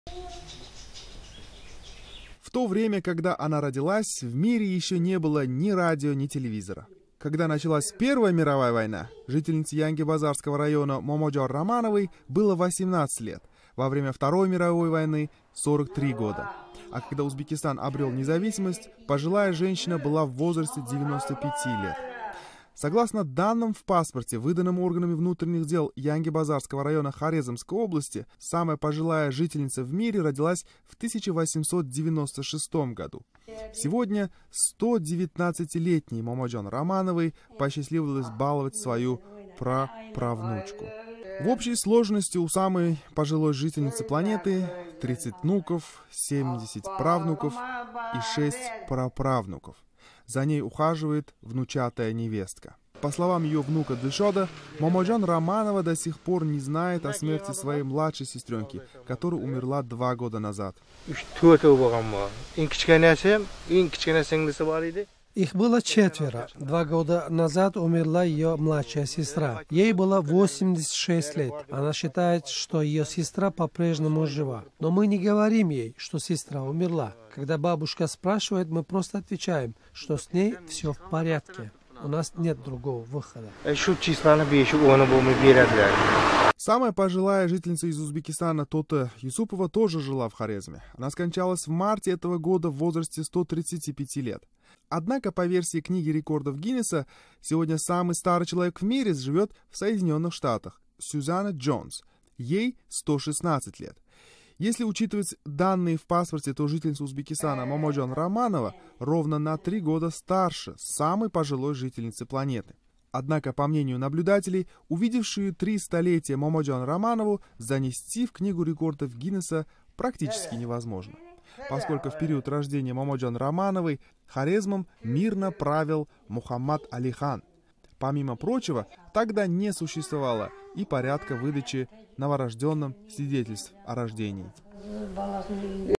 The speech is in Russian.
В то время, когда она родилась, в мире еще не было ни радио, ни телевизора. Когда началась Первая мировая война, жительнице Янгибазарского района Момоджон Романовой было 18 лет. Во время Второй мировой войны 43 года. А когда Узбекистан обрел независимость, пожилая женщина была в возрасте 95 лет. Согласно данным в паспорте, выданным органами внутренних дел Янгибазарского района Хорезмской области, самая пожилая жительница в мире родилась в 1896 году. Сегодня 119-летней Момоджон Романовой посчастливилось баловать свою праправнучку. В общей сложности у самой пожилой жительницы планеты 30 внуков, 70 правнуков и 6 праправнуков. За ней ухаживает внучатая невестка. По словам ее внука Дильшода, Момоджон Романова до сих пор не знает о смерти своей младшей сестренки, которая умерла 2 года назад. Их было 4. 2 года назад умерла ее младшая сестра. Ей было 86 лет. Она считает, что ее сестра по-прежнему жива. Но мы не говорим ей, что сестра умерла. Когда бабушка спрашивает, мы просто отвечаем, что с ней все в порядке. У нас нет другого выхода. Самая пожилая жительница из Узбекистана Тота Юсупова тоже жила в Хорезме. Она скончалась в марте этого года в возрасте 135 лет. Однако, по версии книги рекордов Гиннесса, сегодня самый старый человек в мире живет в Соединенных Штатах – Сюзанна Джонс. Ей 116 лет. Если учитывать данные в паспорте, то жительница Узбекистана Момоджон Романова ровно на 3 года старше самой пожилой жительницы планеты. Однако, по мнению наблюдателей, увидевшие 3 столетия Момоджон Романову занести в книгу рекордов Гиннесса практически невозможно, поскольку в период рождения Момоджон Романовой Хорезмом мирно правил Мухаммад Али хан. Помимо прочего, тогда не существовало и порядка выдачи новорожденным свидетельств о рождении.